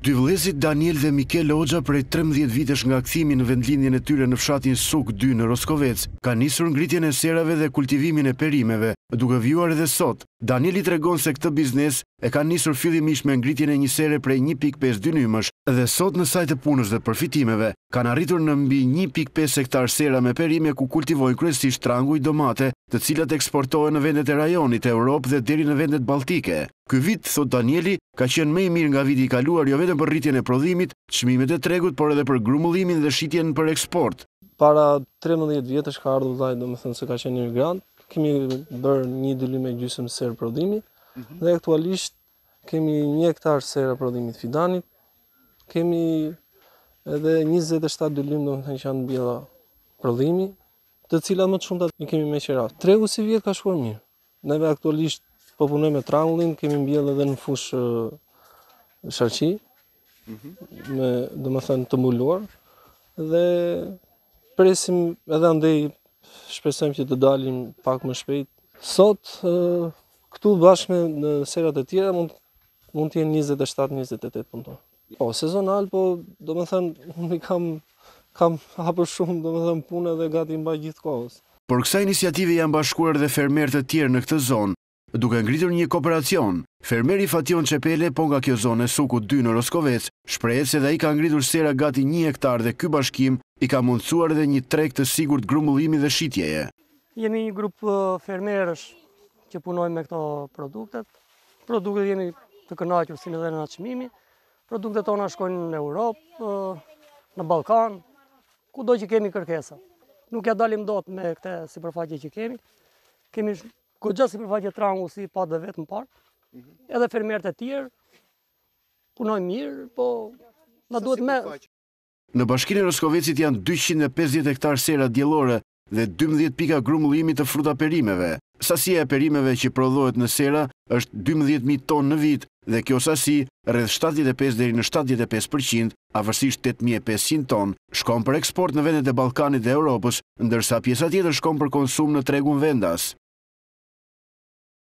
Dy vëllezërit Daniel dhe Mikel Hoxha prej 13 vitesh nga kthimi në vendlindjen e tyre në fshatin Suk 2 në Roskovec, kanë nisur ngritjen e serave dhe kultivimin e perimeve, duke vjuar edhe sot. Danieli tregon se këtë biznes e kanë nisur fillimisht me ngritjen e një sere prej 1.5 dynymësh dhe sot në saj të punës dhe përfitimeve kanë arritur në mbi 1.5 hektar sera me perime ku kultivojnë kryesisht tranguj, domate, të cilat eksportohen në vendet e rajonit, Europë dhe deri në vendet balltike. Ky vit, thot Danieli, ka qenë më i mirë nga viti i kaluar jo vetëm për rritjen e prodhimit, çmimet e tregut, por edhe për grumullimin dhe shitjen për eksport. Para 13 vjetësh ka ardhur vllai, domethënë se ka qenë imigrant, kemi bërë 1 lym e gjysmë serë prodhimi dhe aktualisht kemi 1 hektar serë prodhimit fidanit, kemi edhe 27 lym domethënë që janë mbjella prodhimi, të cilat më të shumta i kemi me qerat. Tregu si vjet ka shkuar mirë. Neve aktualisht po punojmë me trangullin, kemi mbjellë edhe në fushë sharqi, me domethënë të mbuluar dhe presim edhe andej shpresojmë që të dalim pak më shpejt. Sot këtu bashkë në serat e tjera mund të jenë 27-28 punëtor. Po sezonal, po domethënë unë kam hapur shumë domethënë punë dhe gati mbaj gjithë kohës. Por kësaj iniciative janë bashkuar edhe fermerë të tjerë në këtë zonë, duke ngritur një kooperacion. Fermeri Fation Çepele, po nga kjo zonë e Sukut 2 në Roskovec, shprehet se dhe ai ka ngritur sera gati 1 hektar dhe ky bashkim i ka mundësuar edhe një treg të sigurt grumullimi dhe shitjeje. Jemi një grup fermerësh që punojmë me këto produktet. Produktet jemi të kënaqur si edhe në çmimi. Produktet tona shkojnë në Europë, në Ballkan, kudo që kemi kërkesa. Nuk ja dalim dot me këtë sipërfaqe që kemi. Kemi goxha sipërfaqe trangull si pa dhe vetë në park. Edhe fermerët e tjerë punojnë mirë, po na duhet me. Në bashkinë e Roskovecit janë 250 hektar sera diellore dhe 12 pika grumbullimi të fruta perimeve. Sasia e perimeve që prodhohet në sera është 12.000 tonë në vit dhe kjo sasi, rreth 75 deri në 75%, afërsisht 8.500 tonë, shkon për eksport në vendet e Ballkanit dhe Europës, ndërsa pjesa tjetër shkon për konsum në tregun vendas.